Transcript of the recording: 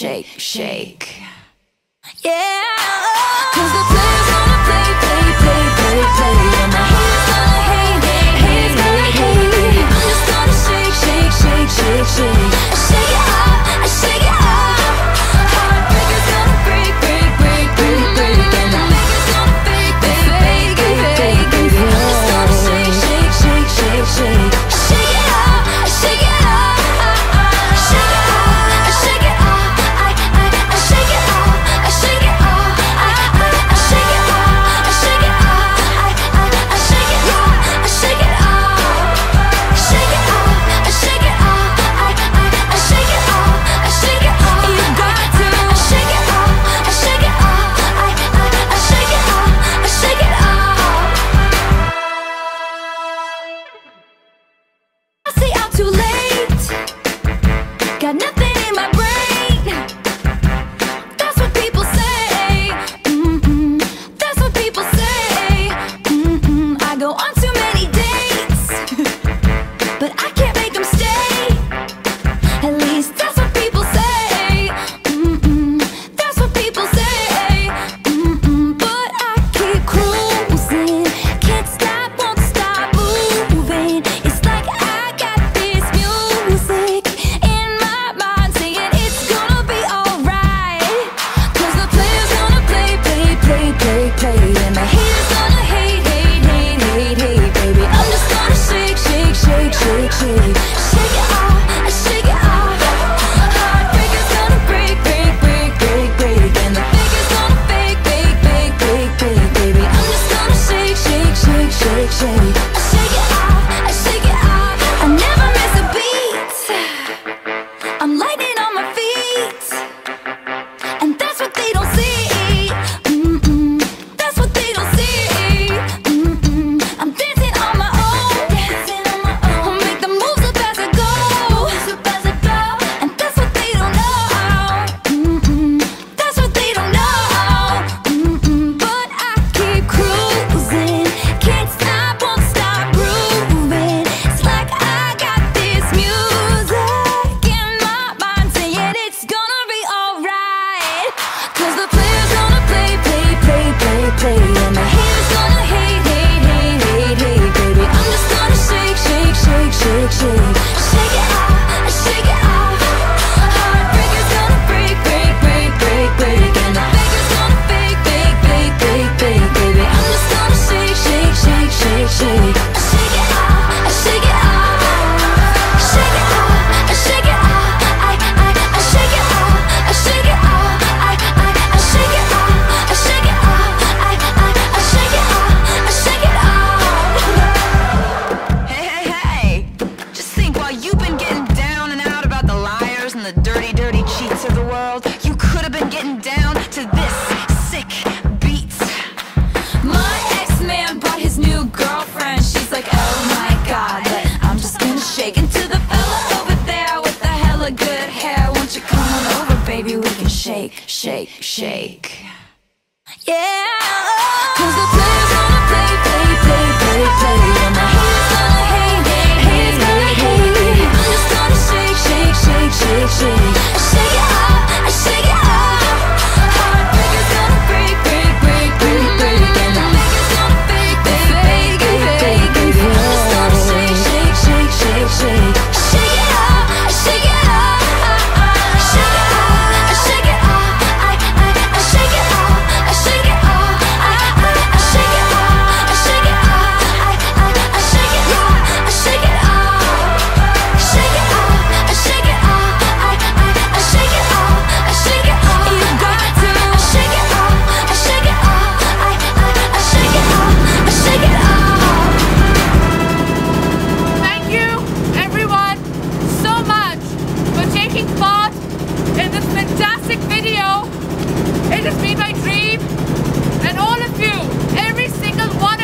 shake, shake. Yeah, 'cause the players gonna play, play, play, play, play, and the haters gonna hate, hate, hate, hate, hate. I'm just gonna shake, shake, shake, shake, shake. I shake it up, I shake it up. Heartbreakers gonna break, break, break, break, break, and the fakers gonna fake, fake, fake, fake, fake, fake. I'm just gonna shake, shake, shake, shake, shake. I shake it up, I shake it up. Too late, got nothing in my brain. That's what people say. That's what people say. I go on too many dates, but I can't make them stay. At least that's what people say. That's what people say. But I keep cruising, can't stop, won't stop moving. It's like I got music in my mind saying it's gonna be alright. 'Cause the players gonna play, play, play, play, play, and the haters gonna hate, hate, hate, hate, hate, baby. I'm just gonna shake, shake, shake, shake, shake. Shake it off, I shake it off. Heartbreakers gonna break, break, break, break, break, and the fakers gonna fake, fake, fake, fake, fake, baby. I'm just gonna shake, shake, shake, shake, shake. I shake it off, I shake it off. I never miss a beat. I'm lightning on my feet, and that's what they don't see. That's what they don't see. I'm dancing on my own. I'll make the moves up as I go. And that's what they don't know. That's what they don't know. But I keep cruising, can't stop, won't stop grooving. It's like I got this music in my mind saying it's gonna be alright. 'Cause the players gonna play, play, play, play, play, and the haters gonna hate, hate, hate, hate, hate, baby. I'm just gonna shake, shake, shake, shake, shake. Shake it off, I shake it off. Heartbreakers gonna break, break, break, break, break, and the fakers gonna fake, fake, fake, fake, fake, baby. I'm just gonna shake, shake, shake, shake, shake. I shake it off, I shake it off. Shake it off, I shake it off. I shake it off, I shake it off. I shake it off, I shake it off. I shake it off, I shake it off. Hey, hey, hey! Just think, while you've been getting down and out about the liars and the dirty, dirty cheats of the world, you could have been getting down to this sick beat. My ex-man brought his new girlfriend. She's like, oh my god, but I'm just gonna shake into the fella over there with the hella good hair. Won't you come on over, baby? We can shake, shake, shake. Yeah, 'cause the players gonna play, play, play, play, play, and the haters gonna hate, hate, hate, hate, hate. I'm just gonna shake, shake, shake, shake, shake. I shake it up, I shake it up. Heartbreakers gonna break, break, break, break, break, and the fakers gonna fake, fake, fake, fake, fake, baby. I'm just gonna shake, shake, shake, shake, shake. Shake it up, I shake it up. Shake it up, I shake it up. I shake it up, I shake it up. I shake it up, I shake it up. I shake it up, I shake it up. Shake it up, I shake it up. I shake it up, I shake it up. You got to shake it up, I shake it up. I shake it up, I shake it up. Thank you, everyone, so much for taking part in this fantastic video. It has been my dream, and all of you, every single one